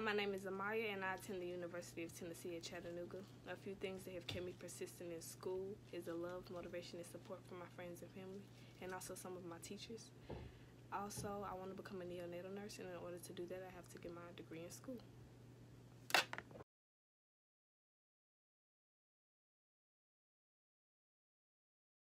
My name is Amaya, and I attend the University of Tennessee at Chattanooga. A few things that have kept me persistent in school is the love, motivation, and support from my friends and family, and also some of my teachers. Also, I want to become a neonatal nurse, and in order to do that, I have to get my degree in school.